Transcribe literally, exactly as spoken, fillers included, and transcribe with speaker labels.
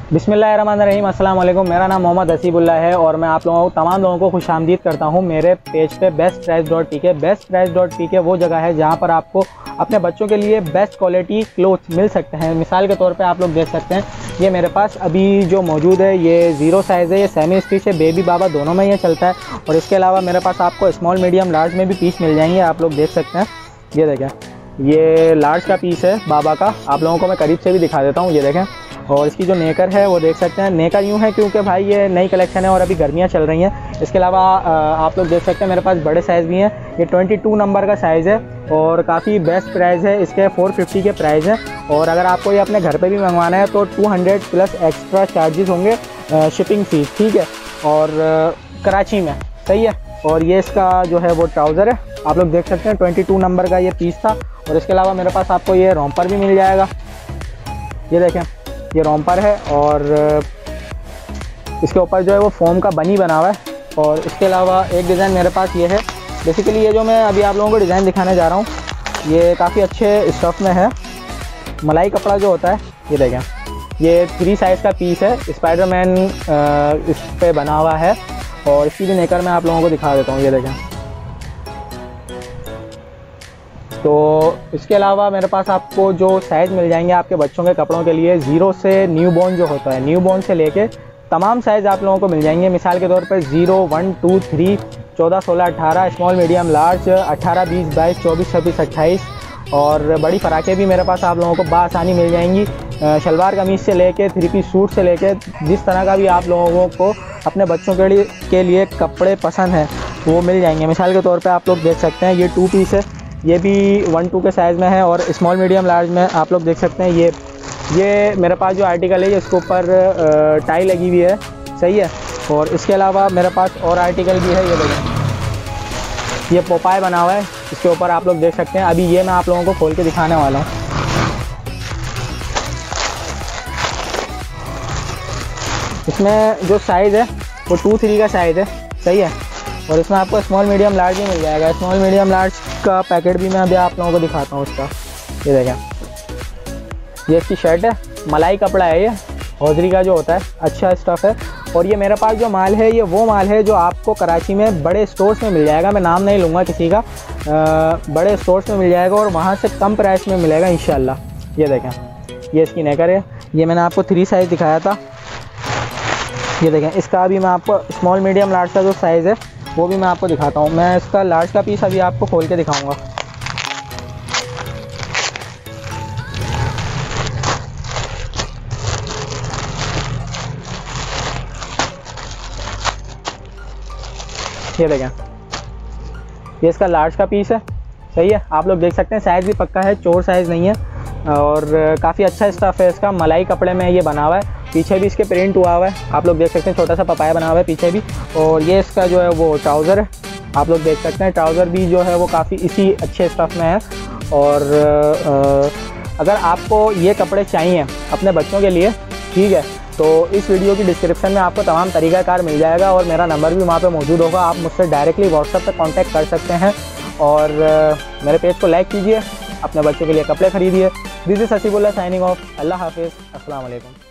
Speaker 1: बिस्मिल्लाहिर्रहमानिर्रहीम, अस्सलाम वालेकुम। मेरा नाम मोहम्मद हसीबुल्लाह है और मैं आप लोगों को तमाम लोगों को खुशामदीद करता हूं मेरे पेज पे best price dot P K. Best price dot P K वो जगह है जहां पर आपको अपने बच्चों के लिए बेस्ट क्वालिटी क्लोथ्स मिल सकते हैं। मिसाल के तौर पे आप लोग देख सकते हैं, ये मेरे पास अभी जो मौजूद है ये ज़ीरो साइज़ है, ये सेमी स्टिच है, बेबी बाबा दोनों में ये चलता है। और इसके अलावा मेरे पास आपको स्मॉल मीडियम लार्ज में भी पीस मिल जाएंगे। आप लोग देख सकते हैं, ये देखें, ये लार्ज का पीस है बाबा का। आप लोगों को मैं करीब से भी दिखा देता हूँ, ये देखें। और इसकी जो नेकर है वो देख सकते हैं। नेकर यूँ है क्योंकि भाई ये नई कलेक्शन है और अभी गर्मियाँ चल रही हैं। इसके अलावा आप लोग देख सकते हैं मेरे पास बड़े साइज़ भी हैं। ये बाईस नंबर का साइज़ है और काफ़ी बेस्ट प्राइस है इसके, चार सौ पचास के प्राइस है। और अगर आपको ये अपने घर पे भी मंगवाना है तो दो सौ प्लस एक्स्ट्रा चार्जेस होंगे, शिपिंग फीस, ठीक है। और कराची में, सही है। और ये इसका जो है वो ट्राउज़र है, आप लोग देख सकते हैं बाईस नंबर का ये पीस था। और इसके अलावा मेरे पास आपको ये रोम्पर भी मिल जाएगा, ये देखें, ये रोम्पर है और इसके ऊपर जो है वो फोम का बनी बना हुआ है। और इसके अलावा एक डिज़ाइन मेरे पास ये है। बेसिकली ये जो मैं अभी आप लोगों को डिज़ाइन दिखाने जा रहा हूँ ये काफ़ी अच्छे स्टफ़ में है। मलाई कपड़ा जो होता है, ये देखें, ये थ्री साइज़ का पीस है, स्पाइडरमैन इस पर बना हुआ है। और इसकी भी नेकर मैं आप लोगों को दिखा देता हूँ, ये देखें। तो इसके अलावा मेरे पास आपको जो साइज़ मिल जाएंगे आपके बच्चों के कपड़ों के लिए, ज़ीरो से न्यू बॉर्न जो होता है, न्यू बॉर्न से लेके तमाम साइज़ आप लोगों को मिल जाएंगे। मिसाल के तौर पर ज़ीरो, वन, टू, थ्री, चौदह, सोलह, अठारह, स्मॉल मीडियम लार्ज, अठारह, बीस, बाईस, चौबीस, छब्बीस, अट्ठाईस। और बड़ी फराकें भी मेरे पास आप लोगों को बासानी मिल जाएंगी। शलवार कमीज़ से लेके थ्री पीस सूट से लेके जिस तरह का भी आप लोगों को अपने बच्चों के लिए के लिए कपड़े पसंद हैं वो मिल जाएंगे। मिसाल के तौर पे आप लोग देख सकते हैं ये टू पीस है, ये भी वन टू के साइज़ में है। और स्मॉल मीडियम लार्ज में आप लोग देख सकते हैं, ये ये मेरे पास जो आर्टिकल है इसके ऊपर टाई लगी हुई है, सही है। और इसके अलावा मेरे पास और आर्टिकल भी है, ये देखें, ये पोपाय बना हुआ है, इसके ऊपर आप लोग देख सकते हैं। अभी ये मैं आप लोगों को खोल के दिखाने वाला हूँ। इसमें जो साइज़ है वो टू थ्री का साइज़ है, सही है। और इसमें आपको स्मॉल मीडियम लार्ज भी मिल जाएगा। स्मॉल मीडियम लार्ज का पैकेट भी मैं अभी आप लोगों को दिखाता हूँ उसका, ये देखें, ये इसकी शर्ट है, मलाई कपड़ा है, ये हौजरी का जो होता है, अच्छा स्टफ़ है। और ये मेरे पास जो माल है ये वो माल है जो आपको कराची में बड़े स्टोर्स में मिल जाएगा। मैं नाम नहीं लूँगा किसी का, आ, बड़े स्टोर्स में मिल जाएगा और वहाँ से कम प्राइस में मिलेगा इंशाल्लाह। ये देखें, ये इसकी नेकर है, ये मैंने आपको थ्री साइज़ दिखाया था, ये देखें। इसका अभी मैं आपको स्मॉल मीडियम लार्ज का जो साइज़ है वो भी मैं आपको दिखाता हूँ। मैं इसका लार्ज का पीस अभी आपको खोल के दिखाऊंगा। ये देखें, ये इसका लार्ज का पीस है, सही है। आप लोग देख सकते हैं साइज़ भी पक्का है, चोर साइज़ नहीं है। और काफ़ी अच्छा स्टफ़ है इसका, मलाई कपड़े में ये बना हुआ है। पीछे भी इसके प्रिंट हुआ हुआ है, आप लोग देख सकते हैं, छोटा सा पपाया बना हुआ है पीछे भी। और ये इसका जो है वो ट्राउज़र है, आप लोग देख सकते हैं, ट्राउज़र भी जो है वो काफ़ी इसी अच्छे स्टफ़ में है। और अगर आपको ये कपड़े चाहिए अपने बच्चों के लिए, ठीक है, तो इस वीडियो की डिस्क्रिप्शन में आपको तमाम तरीक़ाकार मिल जाएगा और मेरा नंबर भी वहाँ पे मौजूद होगा। आप मुझसे डायरेक्टली व्हाट्सएप पे कांटेक्ट कर सकते हैं। और मेरे पेज को लाइक कीजिए, अपने बच्चों के लिए कपड़े खरीदिए। This is Hasibullah signing off. अल्लाह हाफिज़, अस्सलाम वालेकुम।